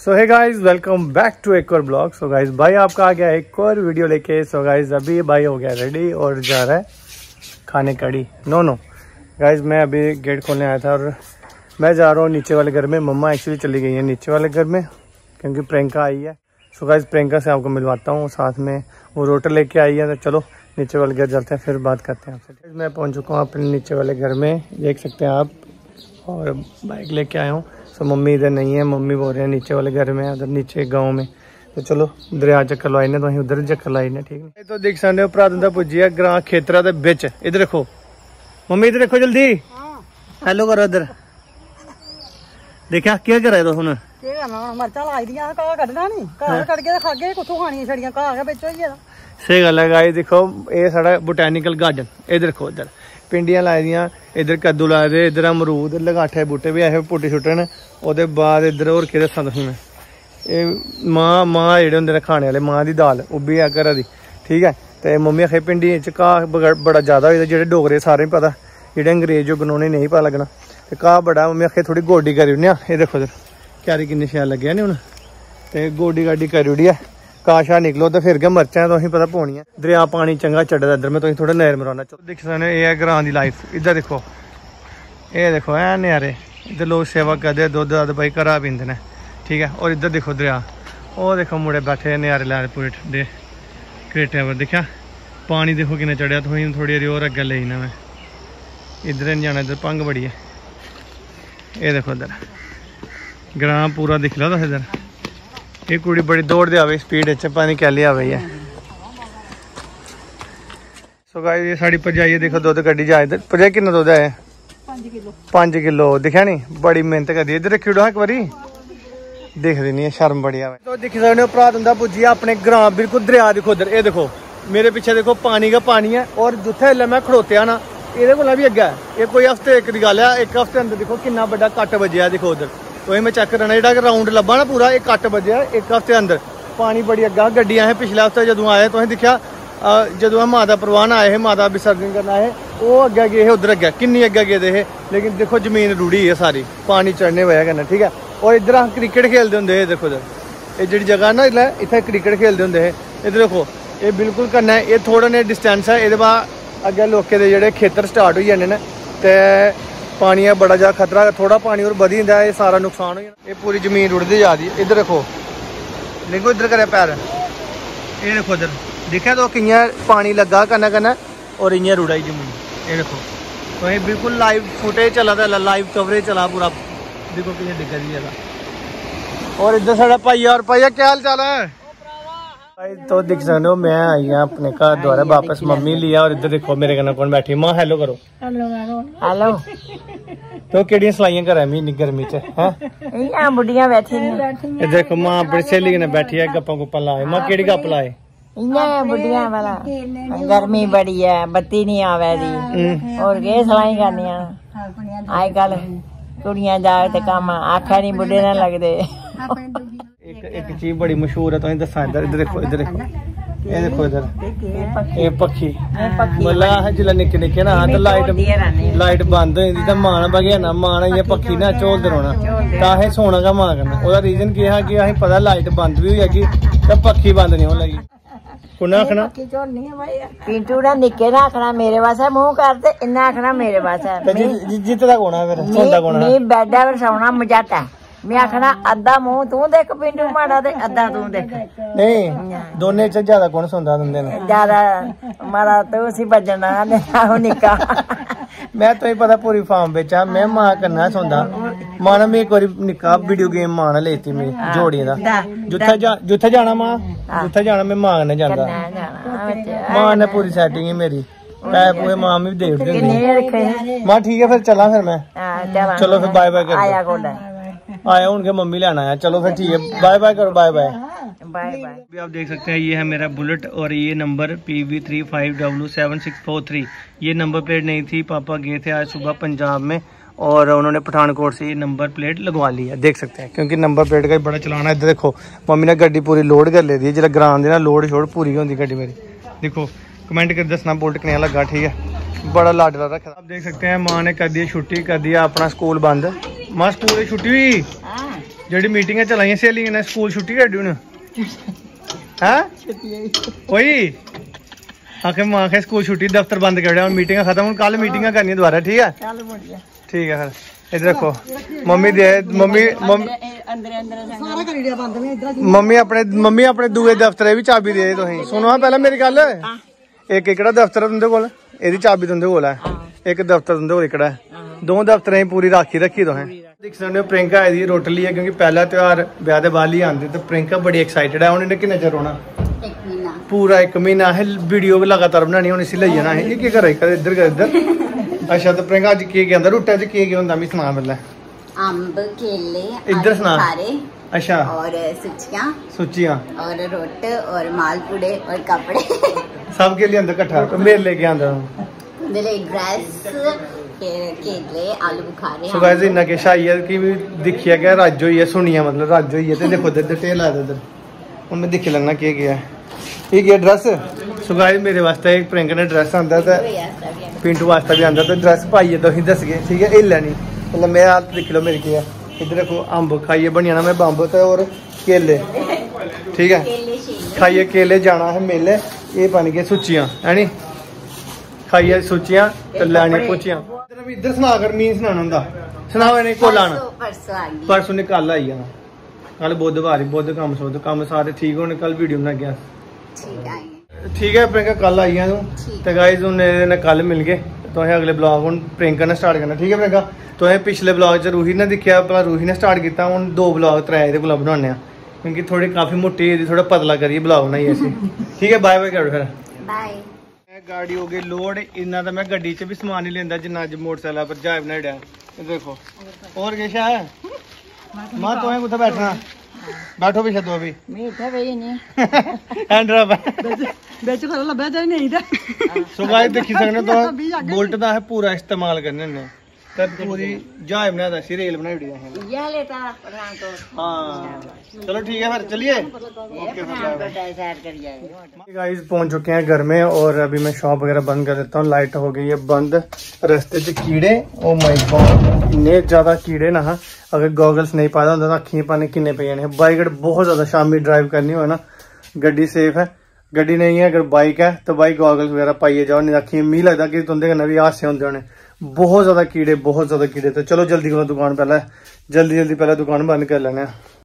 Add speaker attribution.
Speaker 1: So hey guys, welcome back to एक और blog. So guys, भाई आपका आ गया एक और वीडियो लेके। सो गाइस, अभी भाई हो गया रेडी और जा रहा है खाने कड़ी। नो गाइस, मैं अभी गेट खोलने आया था और मैं जा रहा हूँ नीचे वाले घर में। मम्मा एक्चुअली चली गई है नीचे वाले घर में क्योंकि प्रियंका आई है। सो गाइस, प्रियंका से आपको मिलवाता हूँ, साथ में वो रोटर लेके आई है। तो चलो नीचे वाले घर चलते हैं, फिर बात करते हैं आपसे। मैं पहुँच चुका हूँ अपने नीचे वाले घर में, देख सकते हैं आप, और बाइक लेके आया हूँ। तो मम्मी इधर नहीं है, मम्मी बोल रहे हैं नीचे वाले घर में, उधर नीचे गांव में। तो चलो दरिया चक्कर लाई ने, तो अं उधर चक्कर लाई ने, ठीक है। तो देख सकते हो भरा पुजी है ग्रां खेतरा दे बिच। इधर देखो मम्मी, इधर देखो जल्दी, हेलो करो इधर। देखा क्या कर रहे हो हुन? सही गल है गाइस, देखो ये साड़ा बोटैनिकल गार्डन। इधर देखो, इधर भिंडियां लाई दियां, इधर कद्दू लाए दे, इधर अमरूद, लगाठे बूटे भी ऐसे पुट्टे छुट्टे ने। ओहदे बाद इधर होर केह् दस्सां तुसें मैं, मां जेह्ड़े होंदे खाने वाले, मां दी दाल ओह् बी है घरा दी, ठीक है। ते मम्मी आखे भिंडियें च घाह बड़ा ज्यादा होई दा, जेह्ड़े डोगरे सारें गी पता, जेह्ड़े अंग्रेज बनोने नहीं पता लग्गना। ते घाह बड़ा, मम्मी आखे थोड़ी गोड्डी करी ओड़ने आं। एह् देखो इधर क्यारी किन्नी शैल लग्गे नी हुन, ते गोड्डी गाड्डी करी ओड़ी ऐ। काशा निकलो तो फिर गै मर्चां तुसें पता पौनियां। दरिया पानी चंगा चढ़दा इधर, मैं तुसें थोड़ा नज़र मराना। चलो दिक्खी सकने, ये है ग्रां दी लाइफ। इधर देखो, ये देखो ऐ नज़ारे। इधर लोग सेवा करदे, दुद्ध दद्ध भाई घरा पींदे ने, ठीक है। और इधर देखो दरिया, वो देखो मुड़े बैठे नज़ारे लै पूरे ठंडे क्रेटे पर। दिक्खेआ पानी देखो किन्ना चढ़िया। तुसें थोड़ी हारी होर अग्गें लेई ना, मैं इधर नहीं जाना, इधर भंग बड़ी है। ये देखो इधर ग्रां पूरा दिख लो तुस। इधर ये कुड़ी बड़ी दौड़ दे आवे स्पीड च, पता नहीं कैली आ गई है। सो गाइस, ये साड़ी भरजाई है, देखो दुद्ध कड्डी जा। इधर भरजाई किन्ना दुद्ध है? 5 किलो। दिखा नहीं, बड़ी मेहनत करदी। इधर रखी ओड़ो एक बारी, दिखदी नहीं है, शर्म बड़ी आवे। तो दिखी सकते हो भरा तुंदा पुज्जी अपने ग्रां, बिल्कुल दरिया। देखो इधर, ये देखो मेरे पीछे देखो पानी का पानी है। और जिथे इल्ले मैं खड़ोतेआ ना, ये कोला भी अग्गे है। ये कोई हफ्ते एक दी गल है, एक हफ्ते अंदर देखो किन्ना बड़ा कट बजेआ। देखो उधर तो मैं चेक करना, जो राउंड लब्भा ना पूरा, एक कट बजेआ एक हफ्ते अंदर। पानी बड़ी अग्गा, गड्डियां असें पिछले हफ्ते जदों आए तुसें दिक्खेआ, जदों माता परवान आए हे, माता विसर्जन करना आए, वो अग्गे गए हे, उधर अग्गे किन्नी अग्गे गेदे हे। लेकिन देखो जमीन रुड़ी है सारी पानी चढ़ने वजह कन्नै, ठीक है। और इधर अस क्रिकेट खेलते होंगे। देखो इधर ये जी जगह ना, इत्थे क्रिकेट खेलते होंगे हे। इधर देखो ये बिल्कुल कन्नै, ये थोड़ा नेहा डिस्टेंस है। ये बाद अग्गे लोकें दे जेह्ड़े खेतर स्टार्ट हो जाने ने, ते पानी है बड़ा ज्यादा खतरा। थोड़ा पानी और बधी जंदा, ये सारा नुकसान हो जाना। ये पूरी जमीन रुड़ती जा रही है। इधर देखो, देखो इधर करे पैर, ये देखो इधर दिखा तो कियां पानी लगा कन्नै कन्नै और इयां रुड़ाई जमीन। ये देखो तो ये बिल्कुल लाइव फुटेज चला था, लाइव कवरेज चला पूरा। देखो कियां डिग्गा दी जगह। और इधर साढ़ा भाईया, और भाईया क्या हाल चाल है? तो दिख सकते हो मैं आई हाँ अपने घर द्वारा वापस, मम्मी लिया। और इधर देखो मेरे कन्नै कौन बैठी, मां हेलो करो।
Speaker 2: हेलो।
Speaker 1: तो केड़ियां सलाइयां करा महीने गर्मी च हैं?
Speaker 2: बुढ़ियां बैठी
Speaker 1: इधर देखो मां अपनी सहेली कन्नै बैठी है, गप्पा गुप्पा लाए। मां केड़ी गप लाए?
Speaker 2: बुढ़ियां वाला गर्मी बड़ी है, बत्ती नहीं आवे दी, और के सलाई करनियां अजकल कुड़ियां जाग ते कम आखा नहीं बुढ़े ना लगदे।
Speaker 1: एक चीज बड़ी मशहूर है, तो दसा। इधर देखो, इधर देखो, ये देखो इधर ये पक्षी। मतलब जिसले निक्के निक्के ना, तो लाइट बंद हो जाती, तो मान बगे ना, मान इयां पक्षी ना झोलते रौहना, तो असें सोना का मान करना। ओहदा रीजन केह् है कि असें पता लाइट बंद भी हो जाएगी तो पक्षी बंद नहीं होने लगी। कुन्ना आखना
Speaker 2: पिंटू ने निक्के ना आखना मेरे वास्ते मुंह करते, इन्ना आखना मेरे वास्ते।
Speaker 1: जितदा कौन है फिर? सोंदा कौन है?
Speaker 2: बेडा पर सौना मजाटा। मैं आखना अद्धा मुंह तू देख पिंटू माड़ा, ते अद्धा तू देख।
Speaker 1: नहीं, दोने च ज्यादा कौन सौंदा तुंदे ने?
Speaker 2: ज्यादा मारा तू सी बजना निक्का।
Speaker 1: मैं तो पता पूरी फार्म बेच आ, मैं मां करना सौंदा। मां ने मैं एक बारी निक्का वीडियो गेम मां ने लेती मेरी जोड़ियां दा। जुत्थे जाना मां, जुत्थे जाना मैं मां कन्नै जांदा। मां ने पूरी सेटिंग है मेरी, पैसे पूरे मां भी दे दिंदी। मां ठीक है फिर चला, फिर मैं चलो फिर बाय बाय कर आया उनके मम्मी लेना आया। चलो फिर ठीक है, बाय बाय करो, बाय बाय बाय बाय। आप देख सकते हैं ये है मेरा बुलेट, और ये नंबर PV35W7643। ये नंबर प्लेट नहीं थी, पापा गए थे आज सुबह पंजाब में और उन्होंने पठानकोट से ये नंबर प्लेट लगवा ली है। देख सकते हैं क्योंकि नंबर प्लेट का बड़ा चलाना। इधर देखो मम्मी ने गड्डी पूरी लोड कर ली थी, जिसले ग्रां दी ना लोड शोड पूरी होंगी गड्डी मेरी। देखो कमेंट कर दसना बुलेट कनेहा लगा, ठीक है। बड़ा लाडला रखा। आप देख सकते हैं मां ने कर दी छुट्टी, कर दिया अपना स्कूल बंद। मां स्कूल की छुट्टी हुई, ਜਿਹੜੀ ਮੀਟਿੰਗਾਂ ਚਲਾਈਆਂ ਸਹੇਲੀਆਂ ਨੇ ਸਕੂਲ ਛੁੱਟੀ ਕਰ ਦਿਉ ਨਾ ਹੈ ਉਹੀ ਆਖੇ ਮਾਂ ਆਖੇ ਸਕੂਲ ਛੁੱਟੀ ਦਫ਼ਤਰ ਬੰਦ ਕਰ ਦਿਆ ਹੁਣ ਮੀਟਿੰਗਾਂ ਖਤਮ ਹੁਣ ਕੱਲ ਮੀਟਿੰਗਾਂ ਕਰਨੀਆਂ ਦੁਬਾਰਾ ਠੀਕ ਹੈ ਠੀਕ ਹੈ ਫਿਰ ਇਧਰ ਰੱਖੋ ਮੰਮੀ ਦੇ ਮੰਮੀ ਆਪਣੇ ਦੂਏ ਦਫ਼ਤਰ ਵੀ ਚਾਬੀ ਦੇ ਤੁਸੀਂ ਸੁਣੋ ਪਹਿਲਾਂ ਮੇਰੀ ਗੱਲ ਇੱਕ ਕਿਹੜਾ ਦਫ਼ਤਰ ਤੁੰਦੇ ਕੋਲ ਇਹਦੀ ਚਾਬੀ ਤੁੰਦੇ ਕੋਲ ਹੈ ਇੱਕ ਦਫ਼ਤਰ ਤੁੰਦੇ ਕੋਲ ਕਿਹੜਾ ਦੋ ਦਫ਼ਤਰਾਂ ਪੂਰੀ ਰਾਖੀ ਰੱਖੀ ਤੁਸੀਂ देख सकते हो प्रियंका आई रोटली है क्योंकि पहला त्योहार ब्याह के बाद ही आते तो प्रियंका बड़ी एक्साइटेड है उन्हें किन्ना चिर होना पूरा 1 महीना है वीडियो भी लगातार बनानी हूँ इसी ले जाना है ये कर इधर कर इधर अच्छा तो प्रियंका अज की आंदा रोटा च की होंदा मैं सुना पहले
Speaker 2: अंब केले
Speaker 1: इधर सुना अच्छा
Speaker 2: और
Speaker 1: सूचियां
Speaker 2: और रोट और मालपुड़े और कपड़े
Speaker 1: सबके लिए अंदर इकट्ठा तो मेरे लेके आंदा
Speaker 2: ड्रेस केले आलू बुखारे
Speaker 1: सो गाइस इन्ना किश आई है कि दिखिया गया रज होई है सुनिया मतलब रज होई है ते देखो इधर ढेल आया इधर हुन मैं दिख लैना के गया ये गया ड्रेस सो गाइस मेरे वास्ते एक प्रियंका ने ड्रेस आंदा ते पिंटू वास्ते भी आंदा ते ड्रेस पाइए तो ही दस गए ठीक है हिल लैनी मतलब मैं हाथ दिख लो मेरी क्या इधर देखो अंब खाइए बन जाना मैं बंब ते और केले ठीक है खाइए केले जाना है मेले ये बन गए सूचियां है नी खाइए सूचियां ते लैनी पूचियां इधर सुना कर मीन सुनाना हुंदा सुनाओ नहीं कोल आना परसों ने कल आई जाना कल बुधवार बुध काम सारे ठीक होने कल वीडियो बना गया ठीक है प्रियंका कल आई तू तो गाइस हुन कल मिल गए तो अगले ब्लॉग हुन प्रियंका ने स्टार्ट करना ठीक है प्रियंका तो पिछले ब्लॉग च रूही ने दिखा भला रूही ने स्टार्ट किया हुन 2 ब्लॉग 3 एहदे कोला बनाने क्योंकि थोड़ी काफी मोटी थोड़ा पतला करिए ब्लॉग बनाइए असीं ठीक है बाय बाय करो फिर बाय गाड़ी हो गई लोड इन्ना तो मैं गड्डी च भी समान नहीं लेंदा जिन्ना अज मोटरसाइकिल पर जाए बनाया देखो और किश है मां तो कुत्थे बैठना बैठो पीछे दो अभी सो गाइस देखी सकने तो बुलेट दा है पूरा इस्तेमाल करने ने तो पूरी जहाज बनाया सी रेल बनाई दी है हाँ चलो ठीक है फिर चलिए गाइस पहुंच चुके हैं घर में और अभी मैं शॉप वगैरह बंद कर देता हूँ लाइट हो गई है बंद रास्ते च कीड़े ओ माय गॉड इन्ने ज्यादा कीड़े ना अगर गॉगल्स नहीं पाया होंदा तो अखियां पाने किन्ने पे जाने बाइक बहुत ज्यादा शामी ड्राइव करनी हो ना गड्डी सेफ है गड्डी नहीं है अगर बाइक है तो बाइक गॉगल्स वगैरह पाइए जाओ नहीं अखियां मी लगता कि तुंदे कन्नै भी हादसे होंदे होने बहुत ज्यादा कीड़े तो चलो जल्दी करो दुकान पहले जल्दी पहले दुकान बंद कर लेने